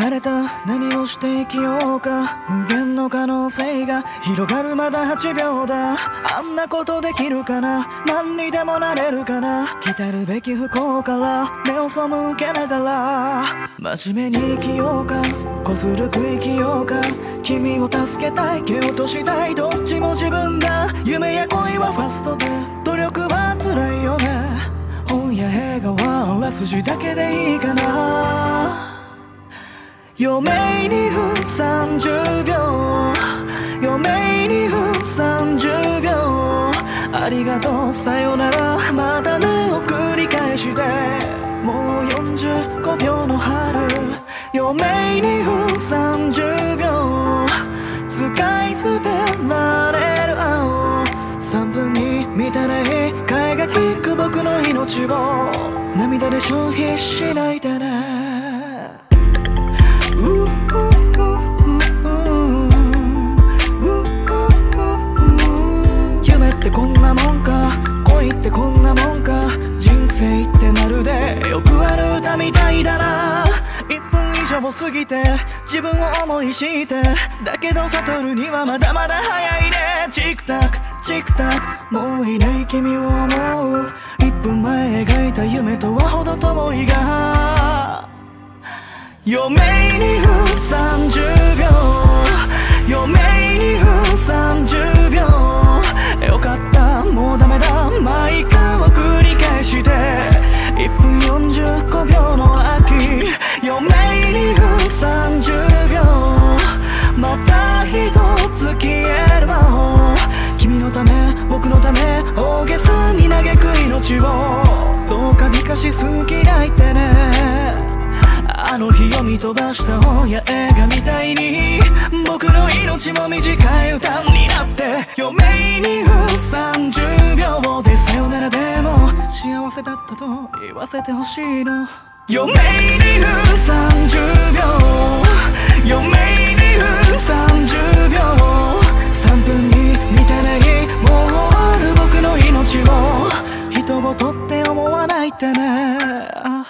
まれた何をして生きようか、無限の可能性が広がる。まだ8秒だ、あんなことできるかな、何にでもなれるかな。来たるべき不幸から目を背けながら真面目に生きようか、こずるく生きようか。君を助けたい、蹴落としたい、どっちも自分だ。夢や恋はファストで、努力は辛いよね。本や映画はあらすじだけでいいかな。余命2分30秒、余命2分30秒。ありがとうさよならまたねを繰り返して、もう45秒の春。余命2分30秒、使い捨てられる青。3分に満たない替えが利く僕の命を涙で消費しないでね。夢ってこんなもんか、恋ってこんなもんか。人生ってまるでよくある歌みたいだな。1分以上過ぎて自分を思いして、だけど悟るにはまだまだ早いね。チクタクチクタク、もういない君を思う。1分前描いた夢とは程遠いが、余命2分30秒、余命2分30秒。よかったもうダメだ、毎回を繰り返して1分45秒の秋。余命2分30秒、また一つ消える魔法。君のため僕のため大げさに嘆く命をどうか美化しすぎないでね。あの日読み飛ばした本や映画みたいに僕の命も短い歌になって、余命2分30秒でさよならでも幸せだったと言わせてほしいの。余命2分30秒、余命2分30秒。3分に満たないもう終わる僕の命を人事って思わないでね。